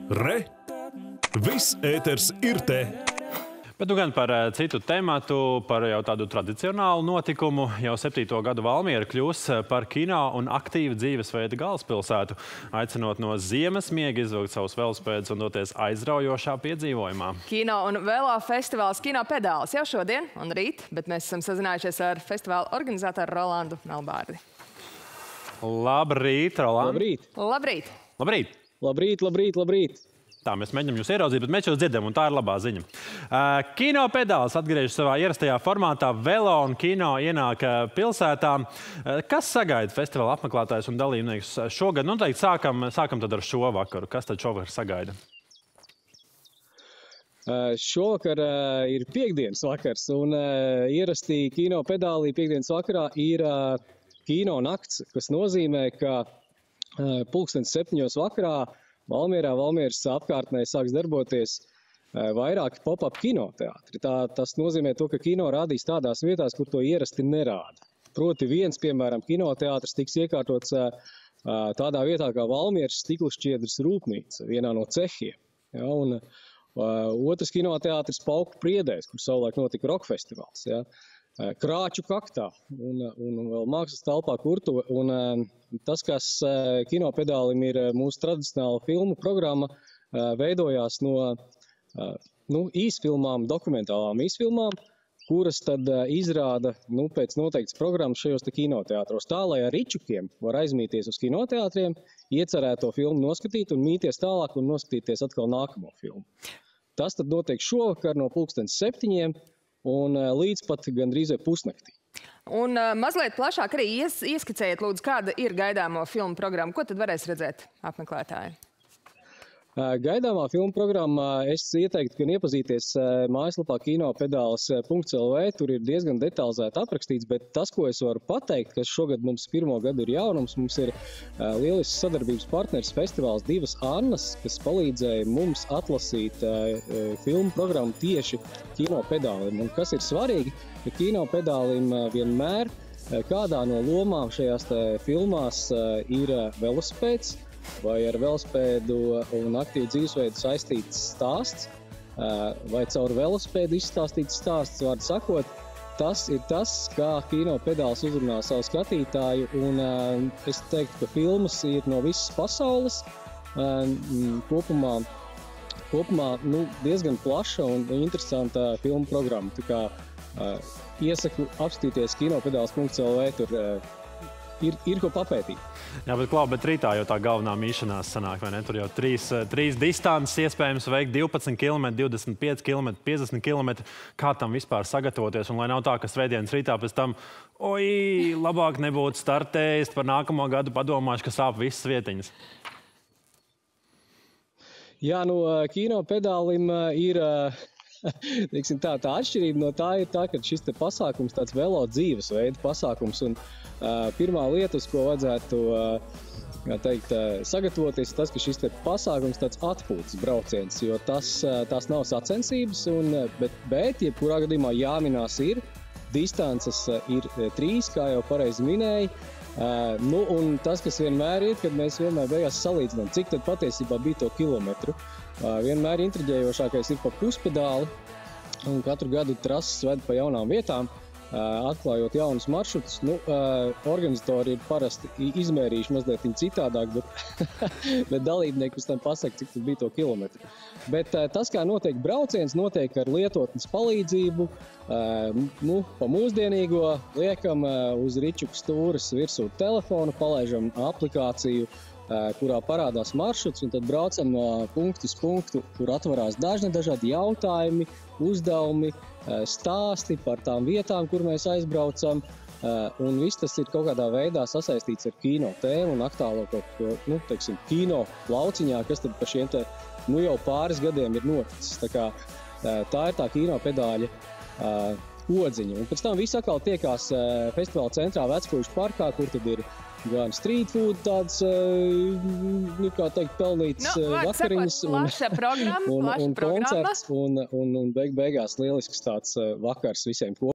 Re! Viss ēters ir te! Bet nu gan par citu tematu, par jau tādu tradicionālu notikumu. Jau 7. gadu Valmiera kļūs par kino un aktīvu dzīvesveida galvaspilsētu, aicinot no ziemas miega izvilkt savus velospēdus un doties aizraujošā piedzīvojumā. Kino un velo festivāls Kino Pedāls jau šodien un rīt, bet mēs esam sazinājušies ar festivāla organizatoru Rolandu Melbārdi. Labrīt, Roland! Labrīt! Labrīt! Labrīt! Labrīt, labrīt, labrīt! Tā, mēs mēģinām jūs ieraudzīt, bet mēs jūs dzirdam, un tā ir labā ziņa. Kino Pedāls atgriežas savā ierastajā formātā. Velo un kino ienāk pilsētā. Kas sagaida festivāla apmeklētājus un dalībniekus šogad? Noteikti sākam tad ar šo vakaru. Kas tad šovakar sagaida? Šovakar ir piekdienas vakars, un ierastī Kino Pedālī piekdienas vakarā ir kino nakts, kas nozīmē, ka 7:00 vakarā Valmierā, Valmieras apkārtnē sāks darboties vairāki pop-up kinoteātri. Tas nozīmē to, ka kino rādīs tādās vietās, kur to ierasti nerāda. Proti viens, piemēram, kinoteātris tiks iekārtots tādā vietā kā Valmieras stiklušķiedras rūpnīca, vienā no cehiem. Ja, un otrs kinoteātris Pauku Priedēs, kur savulaik notika rokfestivāls. Ja. Krāču kaktā un vēl mākslas telpā Kurtuve. Un tas, kas Kino Pedālim ir mūsu tradicionāla filmu programma, veidojās no īsfilmām, dokumentālām īsfilmām, kuras tad izrāda pēc noteiktas programmas šajos te kinoteātros. Tā, lai ar ričukiem var aizmīties uz kinoteātriem, iecerēto filmu noskatīt un mīties tālāk un noskatīties atkal nākamo filmu. Tas tad notiek šovakar no 7:00 un līdz pat gandrīz pusnaktī. Un mazliet plašāk arī ieskicējiet, lūdzu, kāda ir gaidāmo filmu programma. Ko tad varēs redzēt apmeklētāji? Gaidāmā filmu programmā es ieteiktu, ka iepazīties mājaslapā kinopedāls.lv. Tur ir diezgan detalizēti aprakstīts, bet tas, ko es varu pateikt, kas šogad mums pirmo gadu ir jaunums, mums ir lielisks sadarbības partneris festivāls Divas Annas, kas palīdzēja mums atlasīt filmu programmu tieši Kino Pedālim. Un kas ir svarīgi, ka Kino Pedālim vienmēr kādā no lomām šajās filmās ir velospēds, vai ar velospēdu un aktīvu dzīvesveidu saistīts stāsts, vai caur velospēdu izstāstīts stāsts, vārdu sakot, tas ir tas, kā Kino Pedāls uzrunā savu skatītāju, un es teiktu, ka filmas ir no visas pasaules, kopumā diezgan plaša un interesanta filmu programma. Tā kā iesaku apskatīties kinopedāls.lv, tur ir ko papētīt. Jā, bet rītā jau tā galvenā mīšanās sanāk, vai ne? Tur jau trīs distances iespējams veikt 12 km, 25 km, 50 km. Kā tam vispār sagatavoties? Un lai nav tā, ka svētdienas rītā pēc tam, labāk nebūtu startējis, par nākamo gadu padomāšu, ka sāp visas vietiņas. Jā, Kino Pedālim ir tā atšķirība no tā ir tā, ka šis te pasākums tāds velo dzīvesveida pasākums. Un pirmā lieta, uz ko vajadzētu sagatavoties, tas, ka šis te pasākums tāds atpūtas brauciens, jo tās nav sacensības, bet jebkurā gadījumā jāminās ir. Distances ir 3, kā jau pareizi minēja. Un tas, kas vienmēr ir, kad mēs vienmēr beigās salīdzinām, cik tad patiesībā bija to kilometru. Vienmēr intriģējošākais ir pa puspedāli, un katru gadu trases ved pa jaunām vietām, atklājot jaunus maršrutus. Organizatori ir parasti izmērījuši mazliet citādāk, bet dalībnieki pēc tam pasaka, cik tad bija to kilometru. Bet tas, kā notiek brauciens, notiek ar lietotnes palīdzību, pa mūsdienīgo liekam uz ričuku stūres virsū telefonu, palaižam aplikāciju, kurā parādās maršruts, un tad braucam no punktu uz punktu, kur atvarās dažādi jautājumi, uzdevumi, stāsti par tām vietām, kur mēs aizbraucam, un viss tas ir kaut kādā veidā sasaistīts ar kino tēmu un aktuālo kino lauciņā, kas tad par šiem jau pāris gadiem ir noticis. Tā ir tā Kino Pedāļa odziņa. Un pēc tam viss atkal tiekās festivāla centrā Vecpuļu parkā, kur tad ir gan street food, tāds, pelnīts vakariņas un koncerts, un beigās lielisks tāds vakars visiem kopā.